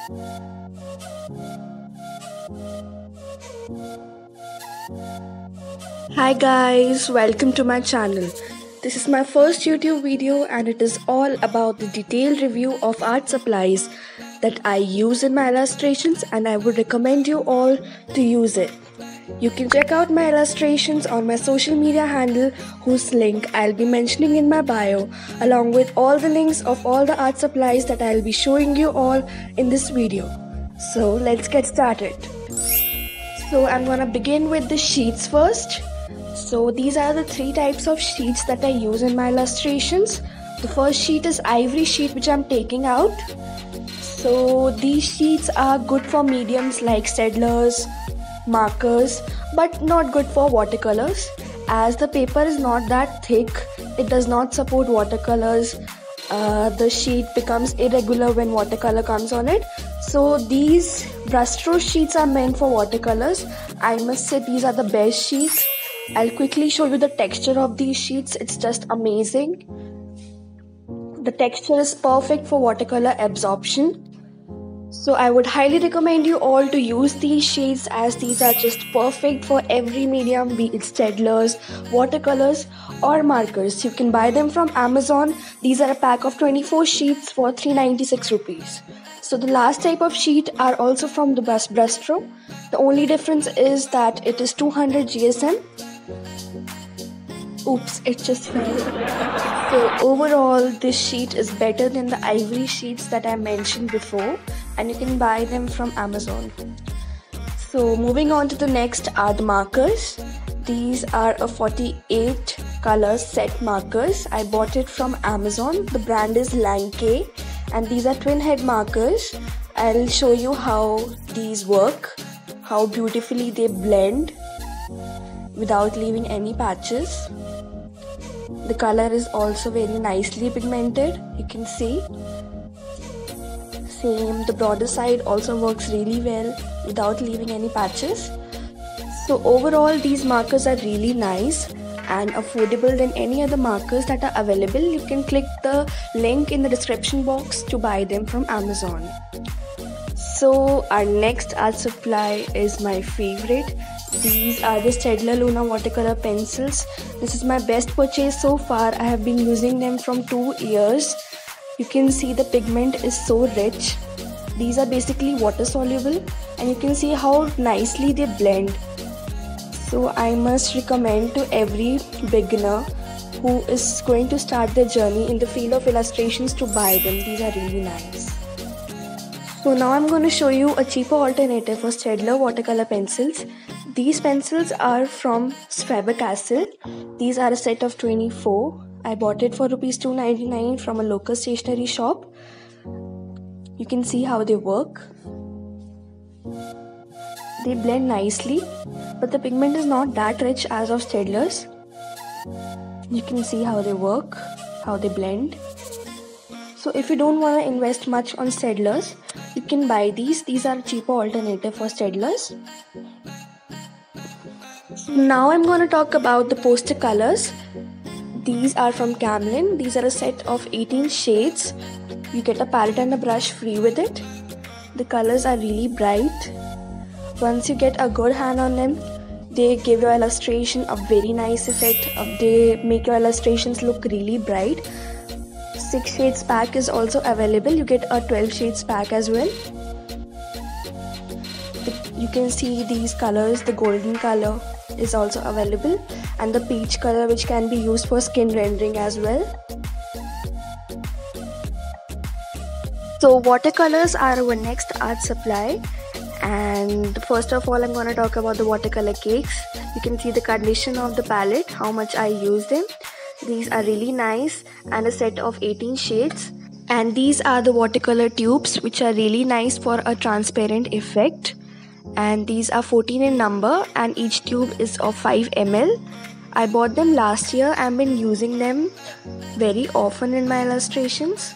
Hi guys, welcome to my channel. This is my first YouTube video and it is all about the detailed review of art supplies that I use in my illustrations, and I would recommend you all to use it. You can check out my illustrations on my social media handle, whose link I'll be mentioning in my bio, along with all the links of all the art supplies that I'll be showing you all in this video. So let's get started. So I'm gonna begin with the sheets first. So these are the three types of sheets that I use in my illustrations. The first sheet is ivory sheet, which I'm taking out. So these sheets are good for mediums like Staedtlers, markers, but not good for watercolors, as the paper is not that thick. It does not support watercolors. The sheet becomes irregular when watercolor comes on it. So these brushstroke sheets are meant for watercolors. I must say these are the best sheets. I'll quickly show you the texture of these sheets. It's just amazing. The texture is perfect for watercolor absorption. So I would highly recommend you all to use these sheets, as these are just perfect for every medium, be it Staedtlers, watercolors or markers. You can buy them from Amazon. These are a pack of 24 sheets for 396 rupees. So the last type of sheet are also from the brushstroke. The only difference is that it is 200 GSM. Oops, it just fell. So overall, this sheet is better than the ivory sheets that I mentioned before, and you can buy them from Amazon. So moving on to the next are the markers. These are a 48 color set markers. I bought it from Amazon. The brand is Langkay, and these are twin head markers. I'll show you how these work, how beautifully they blend without leaving any patches. The color is also very nicely pigmented, you can see. Same, the broader side also works really well without leaving any patches. So overall, these markers are really nice and affordable than any other markers that are available. You can click the link in the description box to buy them from Amazon. So our next art supply is my favorite. These are the Staedtler Luna watercolor pencils. This is my best purchase so far. I have been using them from 2 years. You can see the pigment is so rich. These are basically water soluble, and you can see how nicely they blend. So I must recommend to every beginner who is going to start their journey in the field of illustrations to buy them. These are really nice. So now I'm going to show you a cheaper alternative for Staedtler watercolor pencils. These pencils are from Faber-Castell. These are a set of 24. I bought it for rupees 299 from a local stationery shop. You can see how they work. They blend nicely, but the pigment is not that rich as of Staedtler's. You can see how they work, how they blend. So if you don't want to invest much on Staedtler's, you can buy these. These are a cheaper alternative for Staedtler's. Now I'm going to talk about the poster colors. These are from Camlin. These are a set of 18 shades. You get a palette and a brush free with it. The colors are really bright. Once you get a good hand on them, they give your illustration a very nice effect. They make your illustrations look really bright. 6 shades pack is also available. You get a 12 shades pack as well. You can see these colors. The golden color is also available, and the peach color, which can be used for skin rendering as well. So watercolors are our next art supply, and first of all I'm going to talk about the watercolor cakes. You can see the condition of the palette, how much I use them. These are really nice, and a set of 18 shades. And these are the watercolor tubes, which are really nice for a transparent effect. And these are 14 in number, and each tube is of 5 ml. I bought them last year and I've been using them very often in my illustrations.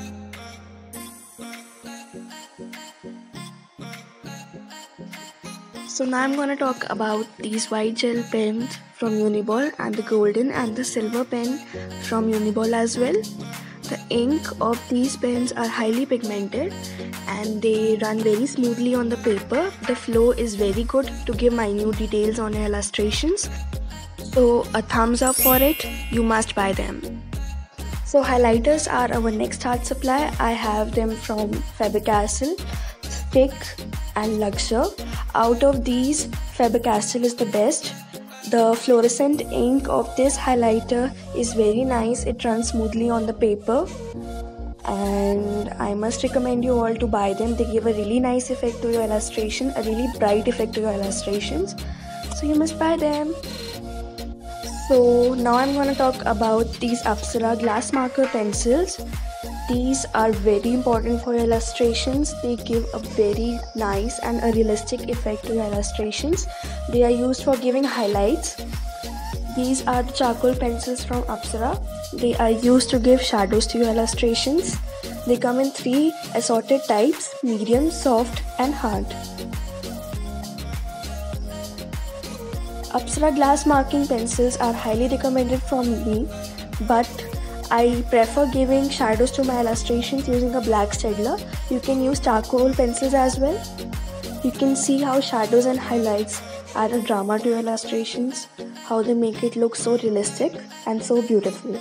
So now I'm going to talk about these white gel pens from Uniball, and the golden and the silver pen from Uniball as well. The ink of these pens are highly pigmented and they run very smoothly on the paper. The flow is very good to give minute details on your illustrations. So a thumbs up for it, you must buy them. So highlighters are our next art supply. I have them from Faber-Castell, Stick and Luxor. Out of these, Faber-Castell is the best. The fluorescent ink of this highlighter is very nice. It runs smoothly on the paper and I must recommend you all to buy them. They give a really nice effect to your illustration, a really bright effect to your illustrations. So you must buy them. So now I'm going to talk about these Apsara glass marker pencils. These are very important for illustrations. They give a very nice and a realistic effect to your illustrations. They are used for giving highlights. These are the charcoal pencils from Apsara. They are used to give shadows to your illustrations. They come in 3 assorted types: medium, soft and hard. Apsara glass marking pencils are highly recommended from me, but I prefer giving shadows to my illustrations using a black Staedtler. You can use charcoal pencils as well. You can see how shadows and highlights add a drama to your illustrations, how they make it look so realistic and so beautiful.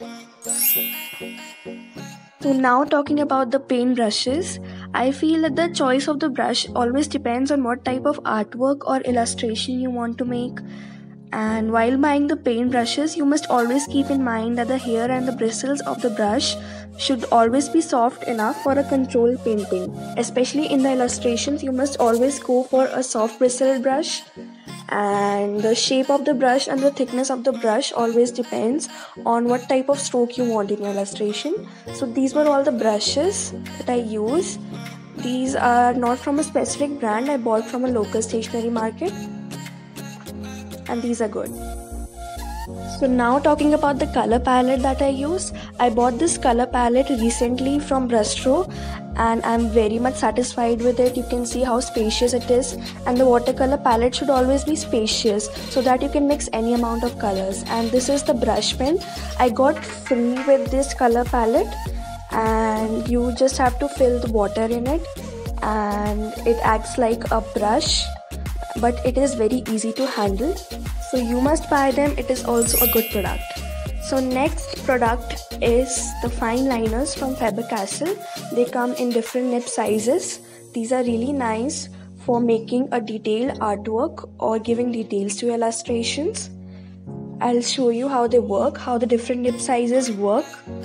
So now talking about the paint brushes, I feel that the choice of the brush always depends on what type of artwork or illustration you want to make. And while buying the paint brushes, you must always keep in mind that the hair and the bristles of the brush should always be soft enough for a controlled painting. Especially in the illustrations, you must always go for a soft bristled brush. And the shape of the brush and the thickness of the brush always depends on what type of stroke you want in your illustration. So these were all the brushes that I use. These are not from a specific brand. I bought from a local stationery market. And these are good. So now talking about the color palette that I use. I bought this color palette recently from Brustro and I'm very much satisfied with it. You can see how spacious it is, and the watercolor palette should always be spacious so that you can mix any amount of colors. And this is the brush pen. I got free with this color palette and you just have to fill the water in it and it acts like a brush, but it is very easy to handle. So you must buy them. It is also a good product. So next product is the fine liners from Faber-Castell. They come in different nib sizes. These are really nice for making a detailed artwork or giving details to illustrations. I'll show you how they work, how the different nib sizes work.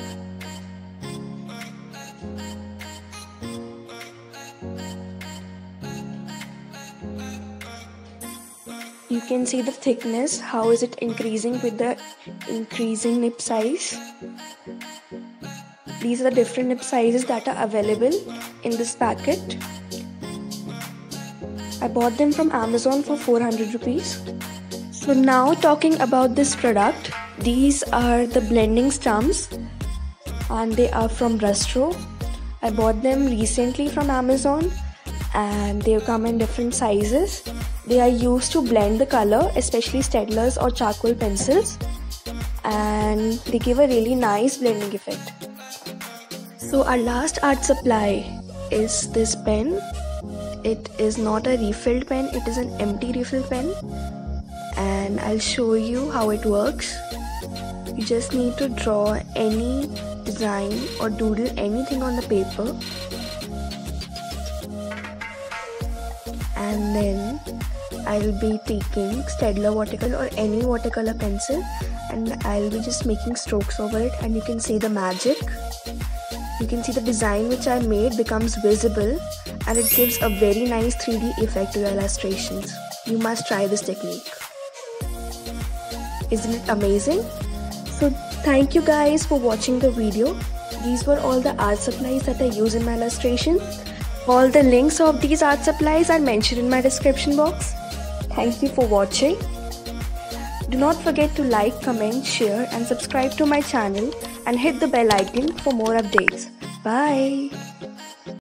You can see the thickness, how is it increasing with the increasing nib size. These are the different nib sizes that are available in this packet. I bought them from Amazon for 400 rupees. So now talking about this product, these are the blending stumps and they are from Brustro. I bought them recently from Amazon and they come in different sizes. They are used to blend the color, especially Staedtlers or charcoal pencils, and they give a really nice blending effect. So our last art supply is this pen. It is not a refilled pen, it is an empty refill pen, and I'll show you how it works. You just need to draw any design or doodle anything on the paper, and then I'll be taking Staedtler watercolor or any watercolor pencil and I'll be just making strokes over it, and you can see the magic. You can see the design which I made becomes visible and it gives a very nice 3D effect to your illustrations. You must try this technique. Isn't it amazing? So thank you guys for watching the video. These were all the art supplies that I use in my illustration. All the links of these art supplies are mentioned in my description box. Thank you for watching. Do not forget to like, comment, share and subscribe to my channel and hit the bell icon for more updates. Bye.